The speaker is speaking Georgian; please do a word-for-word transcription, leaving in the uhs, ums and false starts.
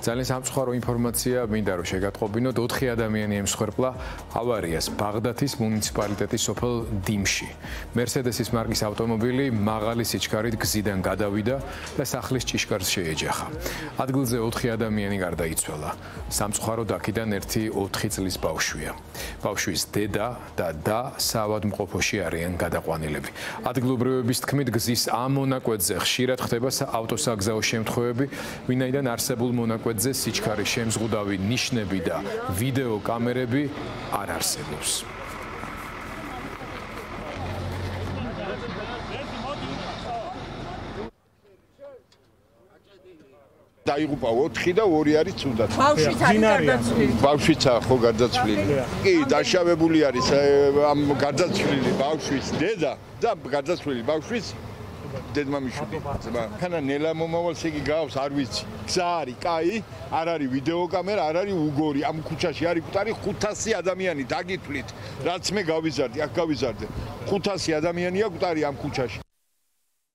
ძალიან სამწუხარო ინფორმაცია მინდა რომ შეგატყობინოთ. ოთხი ადამიანი ემსხვერპლა ავარიას ბაღდათის მუნიციპალიტეტის სოფელ დინში. მერსედესის მარკის ავტომობილი მაღალი სიჩქარით გზიდან გადავიდა და სახლის ჭიშკარს შეეჯახა. ადგილზე ოთხი ადამიანი გარდაიცვალა. სამწუხაროდ აქედან ერთი ოთხი წლის ბავშვია. ბავშვის დედა და და საავადმყოფოში არიან გადაყვანილები. ადგილობრივების თქმით, გზის ამ მონაკვეთზე ხშირად ხდება ავტოსაგზაო შემთხვევები, ვინაიდან არსებულ მონაკვეთზე სიჩქარის შემზღუდავი ნიშნები და ვიდეო კამერები არ არსებობს. დაიღუპა ოთხი და ორი არის ცუდად. ბავშვიც არის გარდაცვლილი. ბავშვიცაა ხო გარდაცვლილი. კი, დაშავებული არის ამ გარდაცვლილი ბავშვის დედა და გარდაცვლილი ბავშვის დედმამიშვილი. ხანა ნელა მომავალს იგი გავს, არ ვიცი. გზა არის, კაი, არ არის ვიდეო კამერა, არ არის უგორი. ამ ქუჩაში არის კუტარი ხუთასი ადამიანი დაგითვლით. რაც მე გავიზარდი, აქ გავიზარდე. ხუთასი ადამიანია კუტარი ამ ქუჩაში.